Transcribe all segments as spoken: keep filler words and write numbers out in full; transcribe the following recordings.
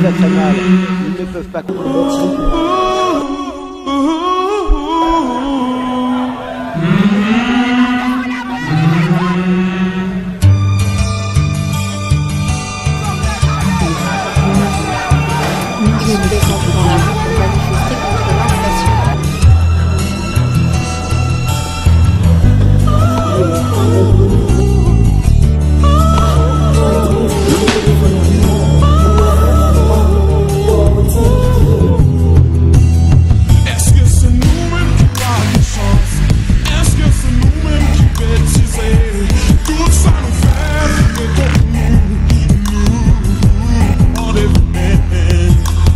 très très mal. Ils ne peuvent pas comprendre. Nous sommes descendus dans la rue pour manifester contre l'inflation. Est-ce que c'est nous-mêmes qui parlons de chance? Est-ce que c'est nous-mêmes qui bêtisons? Tout ça nous fait vivre contre nous, nous, on est venus.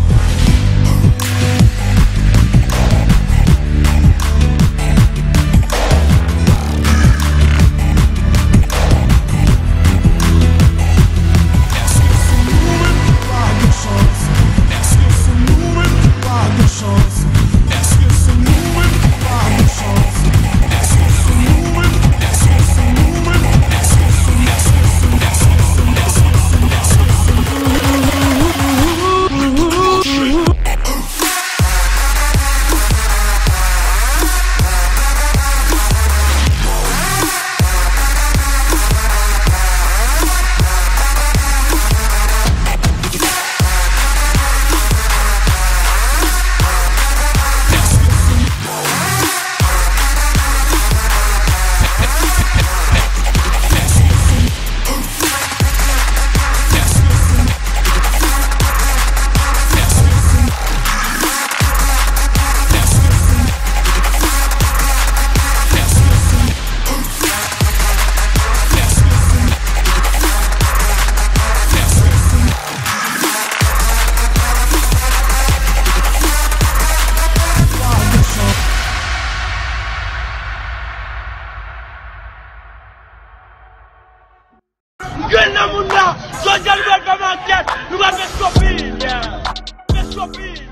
Gwen nan moun la, Soja li wèl fè man kèt, nou wèl fè skopi, yeah. Fè skopi.